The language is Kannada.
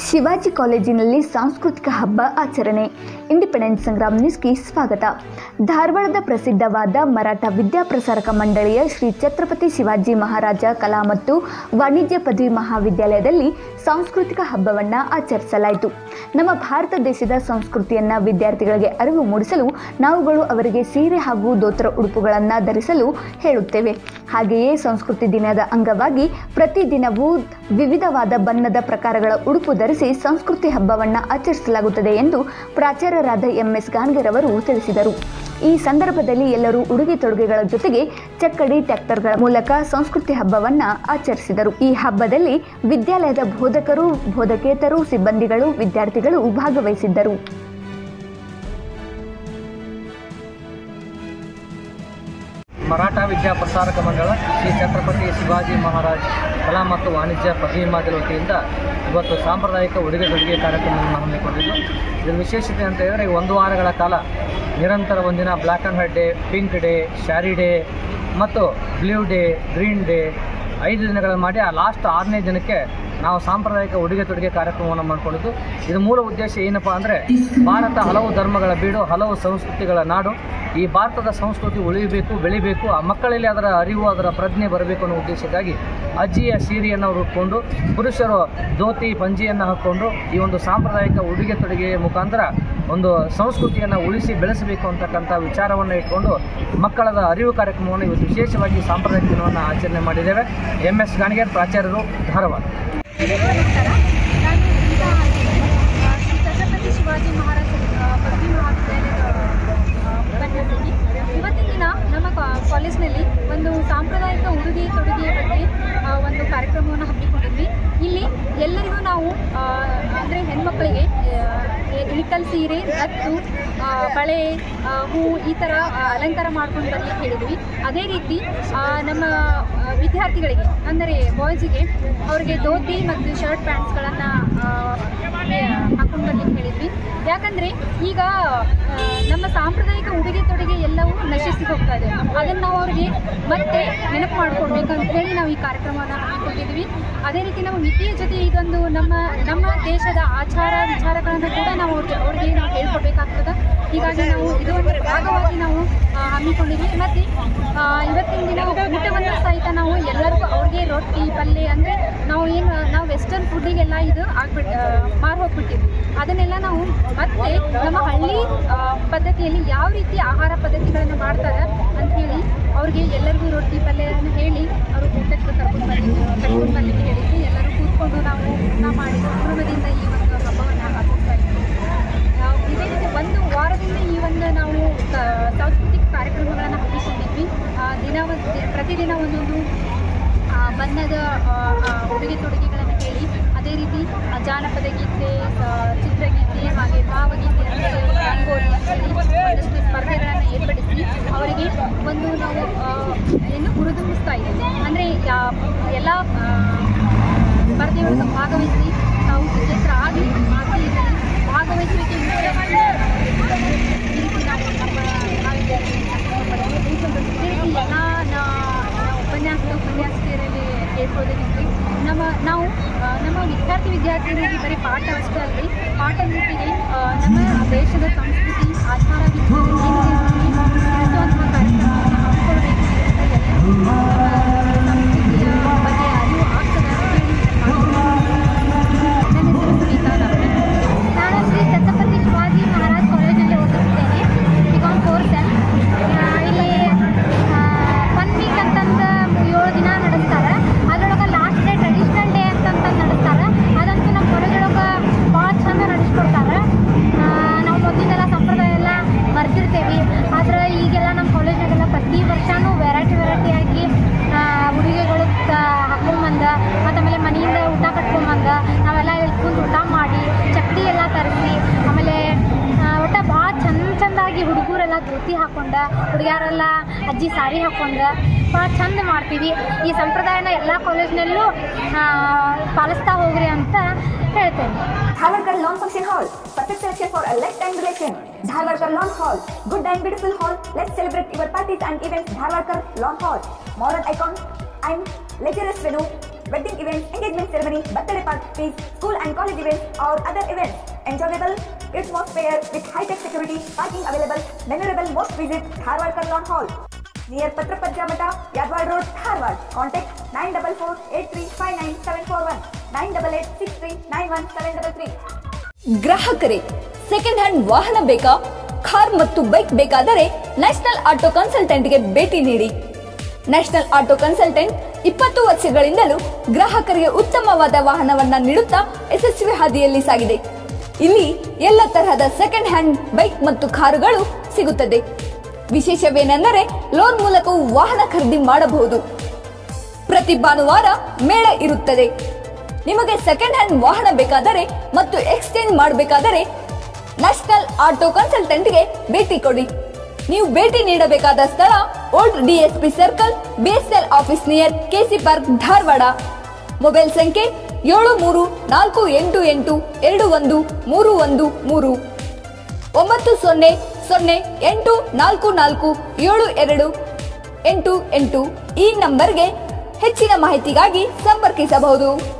ಶಿವಾಜಿ ಕಾಲೇಜಿನಲ್ಲಿ ಸಾಂಸ್ಕೃತಿಕ ಹಬ್ಬ ಆಚರಣೆ. ಇಂಡಿಪೆಂಡೆನ್ಸ್ ಸಂಗ್ರಾಮ್ ನ್ಯೂಸ್ಗೆ ಸ್ವಾಗತ. ಧಾರವಾಡದ ಪ್ರಸಿದ್ಧವಾದ ಮರಾಠ ವಿದ್ಯಾಪ್ರಸಾರಕ ಮಂಡಳಿಯ ಶ್ರೀ ಛತ್ರಪತಿ ಶಿವಾಜಿ ಮಹಾರಾಜ ಕಲಾ ಮತ್ತು ವಾಣಿಜ್ಯ ಪದವಿ ಮಹಾವಿದ್ಯಾಲಯದಲ್ಲಿ ಸಾಂಸ್ಕೃತಿಕ ಹಬ್ಬವನ್ನು ಆಚರಿಸಲಾಯಿತು. ನಮ್ಮ ಭಾರತ ದೇಶದ ಸಂಸ್ಕೃತಿಯನ್ನು ವಿದ್ಯಾರ್ಥಿಗಳಿಗೆ ಅರಿವು ಮೂಡಿಸಲು ನಾವುಗಳು ಅವರಿಗೆ ಸೀರೆ ಹಾಗೂ ದೋತ್ರ ಉಡುಪುಗಳನ್ನು ಧರಿಸಲು ಹೇಳುತ್ತೇವೆ. ಹಾಗೆಯೇ ಸಂಸ್ಕೃತಿ ದಿನದ ಅಂಗವಾಗಿ ಪ್ರತಿದಿನವೂ ವಿವಿಧವಾದ ಬಣ್ಣದ ಪ್ರಕಾರಗಳ ಉಡುಪು ಧರಿಸಿ ಸಂಸ್ಕೃತಿ ಹಬ್ಬವನ್ನು ಆಚರಿಸಲಾಗುತ್ತದೆ ಎಂದು ಪ್ರಾಚಾರ್ಯರಾದ MS ಗಾನ್ಗರ್ ಅವರು ತಿಳಿಸಿದರು. ಈ ಸಂದರ್ಭದಲ್ಲಿ ಎಲ್ಲರೂ ಉಡುಗೆ ತೊಡುಗೆಗಳ ಜೊತೆಗೆ ಚಕ್ಕಡಿ, ಟ್ರ್ಯಾಕ್ಟರ್ಗಳ ಮೂಲಕ ಸಂಸ್ಕೃತಿ ಹಬ್ಬವನ್ನು ಆಚರಿಸಿದರು. ಈ ಹಬ್ಬದಲ್ಲಿ ವಿದ್ಯಾಲಯದ ಬೋಧಕರು, ಬೋಧಕೇತರು, ಸಿಬ್ಬಂದಿಗಳು, ವಿದ್ಯಾರ್ಥಿಗಳು ಭಾಗವಹಿಸಿದ್ದರು. ಮರಾಠ ವಿದ್ಯಾಪ್ರಸಾರಕ ಮಂಡಳ ಶ್ರೀ ಛತ್ರಪತಿ ಶಿವಾಜಿ ಮಹಾರಾಜ್ ಕಲಾ ಮತ್ತು ವಾಣಿಜ್ಯ ಪದವಿ ಮಹಾವಿದ್ಯಾಲಯ ವತಿಯಿಂದ ಇವತ್ತು ಸಾಂಪ್ರದಾಯಿಕ ಉಡುಗೆ ತೊಡುಗೆ ಕಾರ್ಯಕ್ರಮವನ್ನು ಹಮ್ಮಿಕೊಂಡಿದ್ದು, ಇದರ ವಿಶೇಷತೆ ಅಂತ ಹೇಳಿದರೆ ಒಂದು ವಾರಗಳ ಕಾಲ ನಿರಂತರ ಒಂದಿನ black and white day, pink day, sari day ಮತ್ತು ಬ್ಲೂ ಡೇ, ಗ್ರೀನ್ ಡೇ 5 ದಿನಗಳನ್ನು ಮಾಡಿ ಲಾಸ್ಟ್ 6ನೇ ದಿನಕ್ಕೆ ನಾವು ಸಾಂಪ್ರದಾಯಿಕ ಉಡುಗೆ ತೊಡುಗೆ ಕಾರ್ಯಕ್ರಮವನ್ನು ಮಾಡಿಕೊಂಡಿದ್ದು. ಇದು ಮೂಲ ಉದ್ದೇಶ ಏನಪ್ಪ ಅಂದರೆ, ಭಾರತ ಹಲವು ಧರ್ಮಗಳ ಬೀಡು, ಹಲವು ಸಂಸ್ಕೃತಿಗಳ ನಾಡು. ಈ ಭಾರತದ ಸಂಸ್ಕೃತಿ ಉಳಿಯಬೇಕು, ಬೆಳಿಬೇಕು, ಆ ಮಕ್ಕಳಲ್ಲಿ ಅದರ ಅರಿವು, ಅದರ ಪ್ರಜ್ಞೆ ಬರಬೇಕು ಅನ್ನೋ ಉದ್ದೇಶಕ್ಕಾಗಿ ಅಜ್ಜಿಯ ಸೀರೆಯನ್ನು ಉಟ್ಕೊಂಡು, ಪುರುಷರು ಧೋತಿ ಪಂಜಿಯನ್ನು ಹಾಕ್ಕೊಂಡು ಈ ಒಂದು ಸಾಂಪ್ರದಾಯಿಕ ಉಡುಗೆ ತೊಡುಗೆ ಮುಖಾಂತರ ಒಂದು ಸಂಸ್ಕೃತಿಯನ್ನು ಉಳಿಸಿ ಬೆಳೆಸಬೇಕು ಅಂತಕ್ಕಂಥ ವಿಚಾರವನ್ನು ಇಟ್ಕೊಂಡು ಮಕ್ಕಳದ ಅರಿವು ಕಾರ್ಯಕ್ರಮವನ್ನು ಇವತ್ತು ವಿಶೇಷವಾಗಿ ಸಾಂಪ್ರದಾಯಿಕ ದಿನವನ್ನು ಆಚರಣೆ ಮಾಡಿದ್ದೇವೆ. MS ಗಾನ್ಗರ್, ಪ್ರಾಚಾರ್ಯರು, ಧಾರವಾಡ. ನಮಸ್ಕಾರ. ನಾನು ಈಗ ಶ್ರೀ ಛತ್ರಪತಿ ಶಿವಾಜಿ ಮಹಾರಾಜ ಪದವಿ ಮಹಾವಿದ್ಯಾಲಯದ ಉಪನ್ಯಾಸಕಿ. ಇವತ್ತಿನ ದಿನ ನಮ್ಮ ಕಾಲೇಜಿನಲ್ಲಿ ಒಂದು ಸಾಂಪ್ರದಾಯಿಕ ಉಡುಗೆ ತೊಡುಗೆಯ ಬಗ್ಗೆ ಒಂದು ಕಾರ್ಯಕ್ರಮವನ್ನು ಹಮ್ಮಿಕೊಂಡಿದ್ವಿ. ಇಲ್ಲಿ ಎಲ್ಲರಿಗೂ ನಾವು ಅಂದರೆ ಹೆಣ್ಮಕ್ಕಳಿಗೆ ಇಳಿಕಲ್ ಸೀರೆ, ನತ್ತು, ಬಳೆ, ಹೂ ಈ ಥರ ಅಲಂಕಾರ ಮಾಡ್ಕೊಂಡು ಬರಲಿಕ್ಕೆ ಹೇಳಿದ್ವಿ. ಅದೇ ರೀತಿ ನಮ್ಮ ವಿದ್ಯಾರ್ಥಿಗಳಿಗೆ ಅಂದರೆ ಬಾಯ್ಸಿಗೆ ಅವರಿಗೆ ಧೋತಿ ಮತ್ತು ಶರ್ಟ್ ಪ್ಯಾಂಟ್ಸ್ಗಳನ್ನು ಹಾಕೊಂಡು ಬರ್ಲಿಕ್ಕೆ ಹೇಳಿದ್ವಿ. ಯಾಕಂದರೆ ಈಗ ನಮ್ಮ ಸಾಂಪ್ರದಾಯಿಕ ಉಡುಗೆ ತೊಡುಗೆ ಎಲ್ಲವೂ ನಶಿಸಿ ಹೋಗ್ತಾ ಇದೆ. ಅದನ್ನು ನಾವು ಅವ್ರಿಗೆ ಮತ್ತೆ ನೆನಪು ಮಾಡ್ಕೊಳ್ಬೇಕು ಅಂತ ಹೇಳಿ ನಾವು ಈ ಕಾರ್ಯಕ್ರಮವನ್ನು ಹಮ್ಮಿಕೊಂಡಿದ್ವಿ. ಅದೇ ರೀತಿ ನಾವು ವಿದ್ಯೆಯ ಜೊತೆ ಇದೊಂದು ನಮ್ಮ ದೇಶದ ಆಚಾರ ವಿಚಾರಗಳನ್ನು ಕೂಡ ನಾವು ಅವ್ರಿಗೆ ನಾವು ಹೇಳ್ಕೊಡ್ಬೇಕಾಗ್ತದೆ. ಹೀಗಾಗಿ ನಾವು ಇದು ಒಂದು ಭಾಗವಾಗಿ ನಾವು ಹಮ್ಮಿಕೊಂಡಿದ್ವಿ. ಮತ್ತು ಇವತ್ತಿನ ದಿನ ಊಟವನ್ನು ಸಹಿತ ನಾವು ಎಲ್ಲರಿಗೂ ಅವ್ರಿಗೆ ರೊಟ್ಟಿ, ಪಲ್ಯ ಅಂದರೆ ನಾವು ವೆಸ್ಟರ್ನ್ ಫುಡ್ಡಿಗೆಲ್ಲ ಇದು ಮಾರು ಹೋಗ್ಬಿಟ್ಟಿದ್ವಿ. ಅದನ್ನೆಲ್ಲ ನಾವು ಮತ್ತೆ ನಮ್ಮ ಹಳ್ಳಿ ಪದ್ಧತಿಯಲ್ಲಿ ಯಾವ ರೀತಿ ಆಹಾರ ಪದ್ಧತಿಗಳನ್ನು ಮಾಡ್ತಾರೆ ಅಂಥೇಳಿ ಅವ್ರಿಗೆ ಎಲ್ಲರಿಗೂ ರೊಟ್ಟಿ ಪಲ್ಯವನ್ನು ಹೇಳಿ ಅವರು ಊಟಕ್ಕೆ ಕರ್ಕೊಂಡು ಬರ್ಲಿಕ್ಕೆ ಹೇಳಿದ್ವಿ. ಎಲ್ಲರೂ ಕೂತ್ಕೊಂಡು ನಾವು ಮಾಡಿ ಸಂಭ್ರಮದಿಂದ ಈ ಒಂದು ಹಬ್ಬವನ್ನು ಆಚರಿಸ್ತಾ ಇದ್ವಿ. ಇದೇ ರೀತಿ ಒಂದು ವಾರದಿಂದ ಈ ಒಂದು ನಾವು ಸಾಂಸ್ಕೃತಿಕ ಕಾರ್ಯಕ್ರಮಗಳನ್ನು ಹಮ್ಮಿಕೊಂಡಿದ್ವಿ. ಪ್ರತಿದಿನ ಒಂದೊಂದು ಬಣ್ಣದ ಉಡುಗೆ ತೊಡುಗೆಗಳನ್ನು ಹೇಳಿ, ಅದೇ ರೀತಿ ಜಾನಪದ ಗೀತೆ, ಚಿತ್ರಗೀತೆ, ಹಾಗೆ ಭಾವಗೀತೆ ಅಂತೇಳಿ, ರಂಗೋಲಿ ಅಂತೇಳಿ ಒಂದಷ್ಟು ಸ್ಪರ್ಧೆಗಳನ್ನು ಏರ್ಪಡಿಸಿ ಅವರಿಗೆ ಒಂದು ನಾವು ಹುರಿದುಂಬಿಸ್ತಾ ಇದ್ದೀವಿ. ಅಂದರೆ ಎಲ್ಲ ಸ್ಪರ್ಧೆಗಳನ್ನು ಭಾಗವಹಿಸಿ ನಾವು ವಿಜೇತರ ಆಗಿ ಭಾಗವಹಿಸುವಿಕೆ ಈ ರೀತಿ ನಾವು ನಮ್ಮ ಎಲ್ಲ ಉಪನ್ಯಾಸಕರಲ್ಲಿ ಹೇಳ್ಬೋದಾಗಿದ್ವಿ. ನಮ್ಮ ವಿದ್ಯಾರ್ಥಿಗಳಿಗೆ ಬರೀ ಪಾಠ ಅಷ್ಟೇ ಅಲ್ಲದೆ ಪಾಠದ ಜೊತೆಗೆ ನಮ್ಮ ದೇಶದ ಸಂಸ್ಕೃತಿ, ಆಚಾರ ತಿಳಿಸುವಂತಹ ಕಾರ್ಯಕ್ರಮವನ್ನು ಹಮ್ಮಿಕೊಳ್ಬೇಕು ಅಂತ ಎಲ್ಲರಿಗೂ ಸಂಸ್ಕೃತಿಯ ಬಗ್ಗೆ ಅರಿವು ಆಗ್ತದೆ ಅಂತ ಹೇಳಿ ನನ್ನ ಹೆಸರು ಸುನೀತಾ ರಾವ್. ನಾನು ಶ್ರೀ ಛತ್ರಪತಿ ಶಿವಾಜಿ ಮಹಾರಾಜ್ ಕಾಲೇಜಲ್ಲಿ ಓದುತ್ತಿದ್ದೇನೆ. B.Com 4th SEM. ಇಲ್ಲಿ ಫನ್ ವೀಕ್ ಅಂತಂದು 7 ದಿನ ನಡೆಸ್ತಾರೆ. ಅದರೊಳಗೆ ಲಾಸ್ಟ್ ಡೇ ಟ್ರೆಡಿಷ್ನಲ್ ಡೇ ಅಂತಂದು ನಡೆಸ್ತಾರೆ. ಅದಂತೂ ನಮ್ಮ ಕಾಲೇಜೊಳಗೆ ಭಾಳ ಚಂದ ನಡೆಸ್ಕೊಡ್ತಾರೆ. ನಾವು ಮೊದಲಿಂದೆಲ್ಲ ಸಂಪ್ರದಾಯ ಎಲ್ಲ ಮರ್ತಿರ್ತೀವಿ. ಆದ್ರೆ ಈಗೆಲ್ಲ ನಮ್ಮ ಕಾಲೇಜ್ನಾಗೆಲ್ಲ ಪ್ರತಿ ವರ್ಷವೂ ವೆರೈಟಿಯಾಗಿ ಉಡುಗೆಗಳು ಹಾಕ್ಕೊಂಬಂದ, ಮತ್ತು ಆಮೇಲೆ ಮನೆಯಿಂದ ಊಟ ಕಟ್ಕೊಂಬಂದ ನಾವೆಲ್ಲ ಕುಂತು ಊಟ ಮಾಡಿ ಚಕ್ಡಿ ಎಲ್ಲ ತರಿಸಿ, ಆಮೇಲೆ ಒಟ್ಟು ಭಾಳ ಚಂದಾಗಿ ಹುಡುಗರೆಲ್ಲ ಧೋತಿ ಹಾಕ್ಕೊಂಡ, ಹುಡುಗಿಯರೆಲ್ಲ ಅಜ್ಜಿ ಸಾರಿ ಹಾಕ್ಕೊಂಡು ಭಾಳ ಚಂದ ಮಾಡ್ತೀವಿ. ಈ ಸಂಪ್ರದಾಯನ ಎಲ್ಲ ಕಾಲೇಜ್ನಲ್ಲೂ ಪಾಲಿಸ್ತಾ ಹೋಗ್ರಿ ಅಂತ ಹೇಳ್ತೇನೆ. Dharwarkar Lawn Function Hall, perfect selection for a lifetime relation. Dharwarkar Lawn Hall, good and beautiful hall. Let's celebrate your parties and events. Dharwarkar Lawn Hall, modern icon, and lecturers venue, wedding events, engagement ceremony, birthday parties, school and college events or other events. Enjoyable atmosphere with high-tech security, parking available, memorable most visit Dharwad Karlan Hall. Near Patrapajja Mata, Yadwad Road, Dharwad. Contact 944-8359-741, 988-6391-733. ಗ್ರಾಹಕರೇ, ಸೆಕೆಂಡ್ ಹ್ಯಾಂಡ್ ವಾಹನ ಬೇಕಾ? ಕಾರ್ ಮತ್ತು ಬೈಕ್ ಬೇಕಾದರೆ ನ್ಯಾಷನಲ್ ಆಟೋ ಕನ್ಸಲ್ಟೆಂಟ್ಗೆ ಭೇಟಿ ನೀಡಿ. ನ್ಯಾಷನಲ್ ಆಟೋ ಕನ್ಸಲ್ಟೆಂಟ್ 20 ವರ್ಷಗಳಿಂದಲೂ ಗ್ರಾಹಕರಿಗೆ ಉತ್ತಮವಾದ ವಾಹನವನ್ನ ನೀಡುತ್ತಾ ಯಶಸ್ವಿ ಹಾದಿಯಲ್ಲಿ ಸಾಗಿದೆ. ಇಲ್ಲಿ ಎಲ್ಲ ತರಹದ ಸೆಕೆಂಡ್ ಹ್ಯಾಂಡ್ ಬೈಕ್ ಮತ್ತು ಕಾರುಗಳು ಸಿಗುತ್ತದೆ. ವಿಶೇಷವೇನೆಂದರೆ ಲೋನ್ ಮೂಲಕವೂ ವಾಹನ ಖರೀದಿ ಮಾಡಬಹುದು. ಪ್ರತಿ ಭಾನುವಾರ ಮೇಳ ಇರುತ್ತದೆ. ನಿಮಗೆ ಸೆಕೆಂಡ್ ಹ್ಯಾಂಡ್ ವಾಹನ ಬೇಕಾದರೆ ಮತ್ತು ಎಕ್ಸ್ಚೇಂಜ್ ಮಾಡಬೇಕಾದರೆ ನ್ಯಾಷನಲ್ ಆಟೋ ಕನ್ಸಲ್ಟೆಂಟ್ಗೆ ಭೇಟಿ ಕೊಡಿ. ನೀವು ಭೇಟಿ ನೀಡಬೇಕಾದ ಸ್ಥಳ old DSP circle, BSL office near KC park, Dharwad. Mobile ಸಂಖ್ಯೆ 7348821313 9008447288. ಈ ನಂಬರ್ಗೆ ಹೆಚ್ಚಿನ ಮಾಹಿತಿಗಾಗಿ ಸಂಪರ್ಕಿಸಬಹುದು.